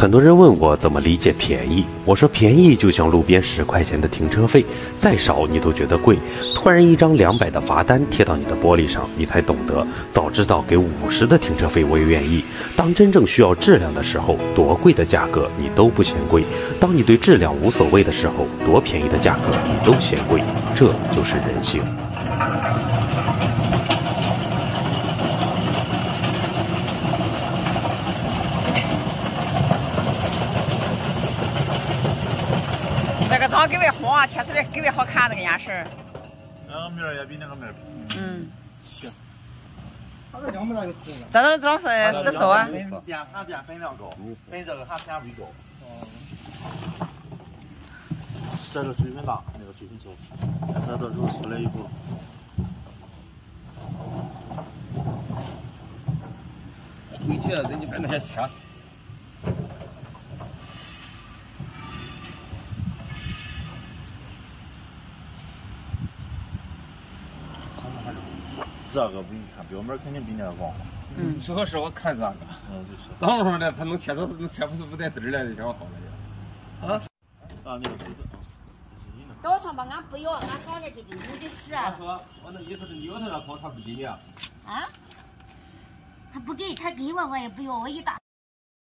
很多人问我怎么理解便宜，我说便宜就像路边10块钱的停车费，再少你都觉得贵。突然一张200的罚单贴到你的玻璃上，你才懂得，早知道给50的停车费我也愿意。当真正需要质量的时候，多贵的价格你都不嫌贵；当你对质量无所谓的时候，多便宜的价格你都嫌贵。这就是人性。 这个早给外好，切出来给外好看这个眼神。 那个面也比那个面平。行。 这都是都熟啊。 淀粉量高，粉这个还甜味高。这个水分大，那个水分小。它到时候出来以后。 回去了，你把那些切。 这个不一看，表面肯定比那个光滑。 主要是我看这个。 就是。 早上的它能切出不带丝儿来的，挺好的。啊？ 那个水分。 早上吧，俺不要，俺上来就给你的事。 他说我那衣服是牛头那跑，他不给你啊？ 啊？他不给，他给我也不要，我一大。